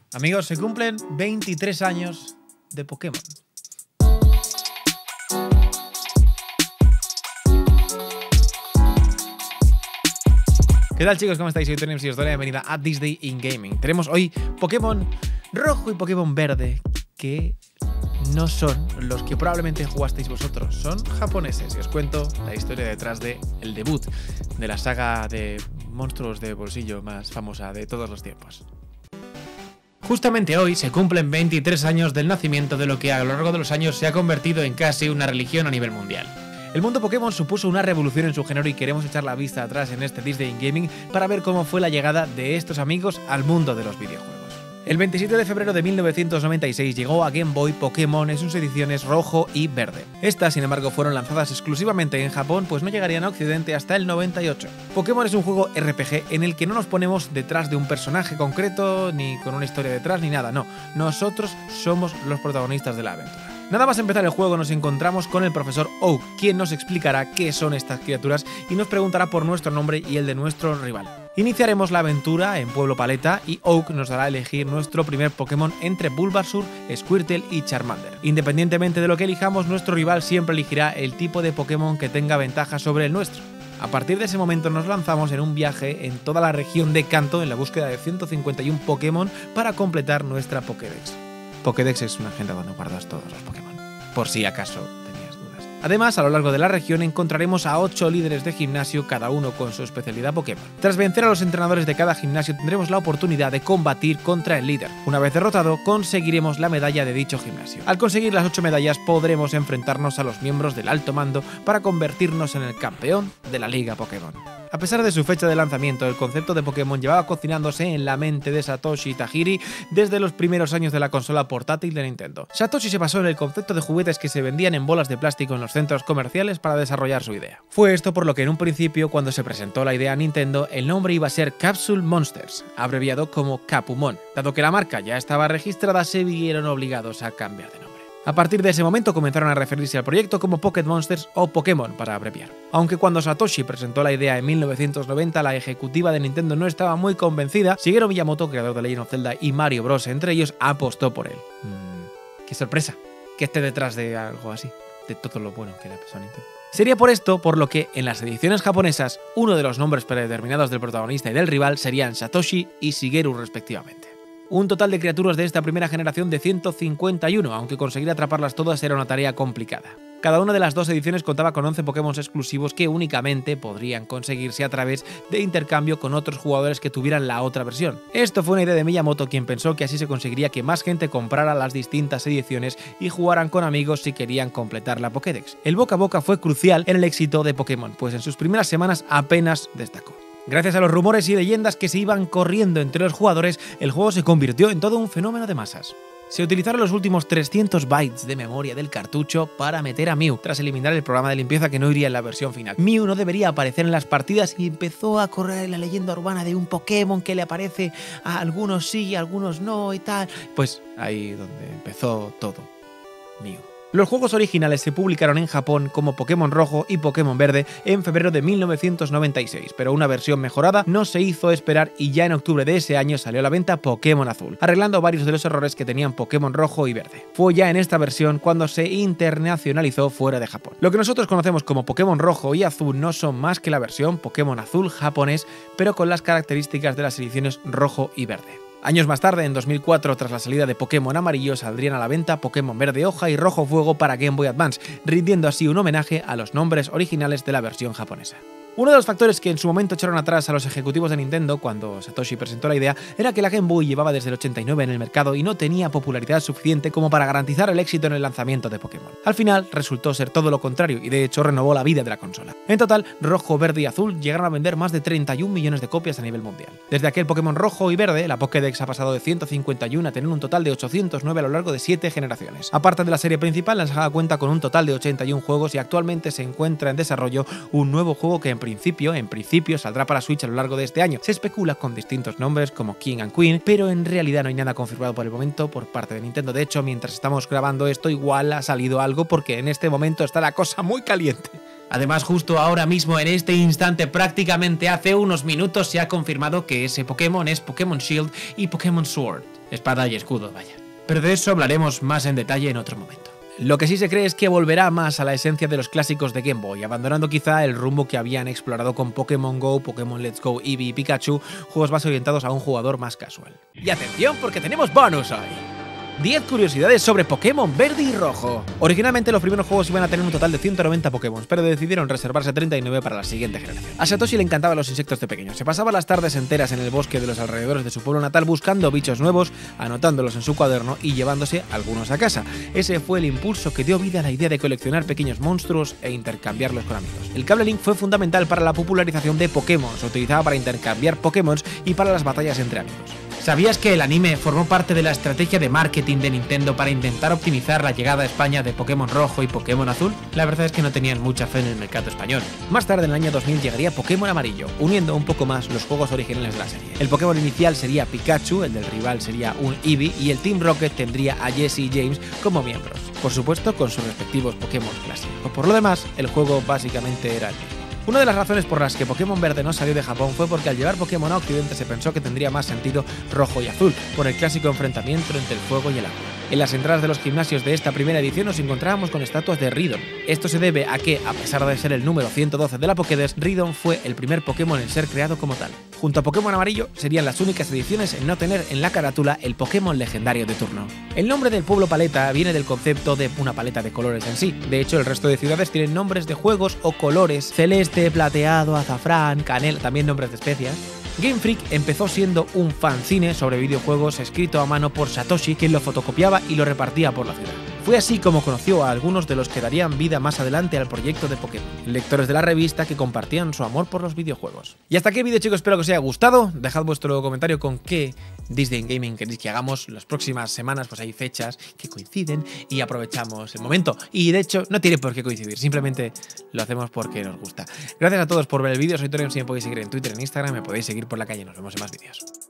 Amigos, se cumplen 23 años de Pokémon. ¿Qué tal, chicos? ¿Cómo estáis? Soy Tony y os doy la bienvenida a This Day in Gaming. Tenemos hoy Pokémon rojo y Pokémon verde, que no son los que probablemente jugasteis vosotros, son japoneses. Y os cuento la historia detrás del debut de la saga de monstruos de bolsillo más famosa de todos los tiempos. Justamente hoy se cumplen 23 años del nacimiento de lo que a lo largo de los años se ha convertido en casi una religión a nivel mundial. El mundo Pokémon supuso una revolución en su género y queremos echar la vista atrás en este This Day in Gaming para ver cómo fue la llegada de estos amigos al mundo de los videojuegos. El 27 de febrero de 1996 llegó a Game Boy Pokémon en sus ediciones rojo y verde. Estas, sin embargo, fueron lanzadas exclusivamente en Japón, pues no llegarían a Occidente hasta el 98. Pokémon es un juego RPG en el que no nos ponemos detrás de un personaje concreto, ni con una historia detrás, ni nada, no. Nosotros somos los protagonistas de la aventura. Nada más empezar el juego nos encontramos con el profesor Oak, quien nos explicará qué son estas criaturas y nos preguntará por nuestro nombre y el de nuestro rival. Iniciaremos la aventura en Pueblo Paleta y Oak nos dará a elegir nuestro primer Pokémon entre Bulbasaur, Squirtle y Charmander. Independientemente de lo que elijamos, nuestro rival siempre elegirá el tipo de Pokémon que tenga ventaja sobre el nuestro. A partir de ese momento nos lanzamos en un viaje en toda la región de Kanto en la búsqueda de 151 Pokémon para completar nuestra Pokédex. Pokédex es una agenda donde guardas todos los Pokémon, por si acaso tenías dudas. Además, a lo largo de la región encontraremos a 8 líderes de gimnasio, cada uno con su especialidad Pokémon. Tras vencer a los entrenadores de cada gimnasio tendremos la oportunidad de combatir contra el líder. Una vez derrotado, conseguiremos la medalla de dicho gimnasio. Al conseguir las 8 medallas podremos enfrentarnos a los miembros del alto mando para convertirnos en el campeón de la Liga Pokémon. A pesar de su fecha de lanzamiento, el concepto de Pokémon llevaba cocinándose en la mente de Satoshi Tajiri desde los primeros años de la consola portátil de Nintendo. Satoshi se basó en el concepto de juguetes que se vendían en bolas de plástico en los centros comerciales para desarrollar su idea. Fue esto por lo que en un principio, cuando se presentó la idea a Nintendo, el nombre iba a ser Capsule Monsters, abreviado como Capumon. Dado que la marca ya estaba registrada, se vieron obligados a cambiar de nombre. A partir de ese momento comenzaron a referirse al proyecto como Pocket Monsters o Pokémon para abreviar. Aunque cuando Satoshi presentó la idea en 1990, la ejecutiva de Nintendo no estaba muy convencida, Shigeru Miyamoto, creador de Legend of Zelda y Mario Bros. Entre ellos, apostó por él. ¡Qué sorpresa! Que esté detrás de algo así, de todo lo bueno que le pasó a Nintendo. Sería por esto por lo que en las ediciones japonesas, uno de los nombres predeterminados del protagonista y del rival serían Satoshi y Shigeru respectivamente. Un total de criaturas de esta primera generación de 151, aunque conseguir atraparlas todas era una tarea complicada. Cada una de las dos ediciones contaba con 11 Pokémon exclusivos que únicamente podrían conseguirse a través de intercambio con otros jugadores que tuvieran la otra versión. Esto fue una idea de Miyamoto, quien pensó que así se conseguiría que más gente comprara las distintas ediciones y jugaran con amigos si querían completar la Pokédex. El boca a boca fue crucial en el éxito de Pokémon, pues en sus primeras semanas apenas destacó. Gracias a los rumores y leyendas que se iban corriendo entre los jugadores, el juego se convirtió en todo un fenómeno de masas. Se utilizaron los últimos 300 bytes de memoria del cartucho para meter a Mew, tras eliminar el programa de limpieza que no iría en la versión final. Mew no debería aparecer en las partidas y empezó a correr la leyenda urbana de un Pokémon que le aparece a algunos sí, a algunos no y tal. Pues ahí donde empezó todo. Mew. Los juegos originales se publicaron en Japón como Pokémon Rojo y Pokémon Verde en febrero de 1996, pero una versión mejorada no se hizo esperar y ya en octubre de ese año salió a la venta Pokémon Azul, arreglando varios de los errores que tenían Pokémon Rojo y Verde. Fue ya en esta versión cuando se internacionalizó fuera de Japón. Lo que nosotros conocemos como Pokémon Rojo y Azul no son más que la versión Pokémon Azul japonés, pero con las características de las ediciones Rojo y Verde. Años más tarde, en 2004, tras la salida de Pokémon Amarillo, saldrían a la venta Pokémon Verde Hoja y Rojo Fuego para Game Boy Advance, rindiendo así un homenaje a los nombres originales de la versión japonesa. Uno de los factores que en su momento echaron atrás a los ejecutivos de Nintendo cuando Satoshi presentó la idea era que la Game Boy llevaba desde el 89 en el mercado y no tenía popularidad suficiente como para garantizar el éxito en el lanzamiento de Pokémon. Al final resultó ser todo lo contrario y de hecho renovó la vida de la consola. En total, Rojo, Verde y Azul llegaron a vender más de 31 millones de copias a nivel mundial. Desde aquel Pokémon Rojo y Verde, la Pokédex ha pasado de 151 a tener un total de 809 a lo largo de 7 generaciones. Aparte de la serie principal, la saga cuenta con un total de 81 juegos y actualmente se encuentra en desarrollo un nuevo juego que en principio saldrá para Switch a lo largo de este año. Se especula con distintos nombres como King and Queen, pero en realidad no hay nada confirmado por el momento por parte de Nintendo. De hecho, mientras estamos grabando esto, igual ha salido algo porque en este momento está la cosa muy caliente. Además, justo ahora mismo, en este instante, prácticamente hace unos minutos, se ha confirmado que ese Pokémon es Pokémon Shield y Pokémon Sword. espada y escudo, vaya. Pero de eso hablaremos más en detalle en otro momento. Lo que sí se cree es que volverá más a la esencia de los clásicos de Game Boy, abandonando quizá el rumbo que habían explorado con Pokémon Go, Pokémon Let's Go, Eevee y Pikachu, juegos más orientados a un jugador más casual. Y atención porque tenemos bonus hoy. 10 curiosidades sobre Pokémon Verde y Rojo. Originalmente los primeros juegos iban a tener un total de 190 Pokémon, pero decidieron reservarse 39 para la siguiente generación. A Satoshi le encantaban los insectos de pequeño. Se pasaba las tardes enteras en el bosque de los alrededores de su pueblo natal buscando bichos nuevos, anotándolos en su cuaderno y llevándose algunos a casa. Ese fue el impulso que dio vida a la idea de coleccionar pequeños monstruos e intercambiarlos con amigos. El cable Link fue fundamental para la popularización de Pokémon. Se utilizaba para intercambiar Pokémon y para las batallas entre amigos. ¿Sabías que el anime formó parte de la estrategia de marketing de Nintendo para intentar optimizar la llegada a España de Pokémon Rojo y Pokémon Azul? La verdad es que no tenían mucha fe en el mercado español. Más tarde, en el año 2000, llegaría Pokémon Amarillo, uniendo un poco más los juegos originales de la serie. El Pokémon inicial sería Pikachu, el del rival sería un Eevee y el Team Rocket tendría a Jesse y James como miembros. Por supuesto, con sus respectivos Pokémon clásicos. Por lo demás, el juego básicamente era el mismo. Una de las razones por las que Pokémon Verde no salió de Japón fue porque al llevar Pokémon a Occidente se pensó que tendría más sentido rojo y azul, por el clásico enfrentamiento entre el fuego y el agua. En las entradas de los gimnasios de esta primera edición nos encontrábamos con estatuas de Ridon. Esto se debe a que, a pesar de ser el número 112 de la Pokédex, Ridon fue el primer Pokémon en ser creado como tal. Junto a Pokémon Amarillo, serían las únicas ediciones en no tener en la carátula el Pokémon legendario de turno. El nombre del pueblo paleta viene del concepto de una paleta de colores en sí. De hecho, el resto de ciudades tienen nombres de juegos o colores: celeste, plateado, azafrán, canela, también nombres de especias. Game Freak empezó siendo un fanzine sobre videojuegos escrito a mano por Satoshi, quien lo fotocopiaba y lo repartía por la ciudad. Fue así como conoció a algunos de los que darían vida más adelante al proyecto de Pokémon, lectores de la revista que compartían su amor por los videojuegos. Y hasta aquí el vídeo, chicos, espero que os haya gustado. Dejad vuestro comentario con qué Disney Gaming queréis que hagamos. Las próximas semanas pues hay fechas que coinciden y aprovechamos el momento. Y de hecho no tiene por qué coincidir, simplemente lo hacemos porque nos gusta. Gracias a todos por ver el vídeo, soy Torion, si me podéis seguir en Twitter, en Instagram, me podéis seguir por la calle. Nos vemos en más vídeos.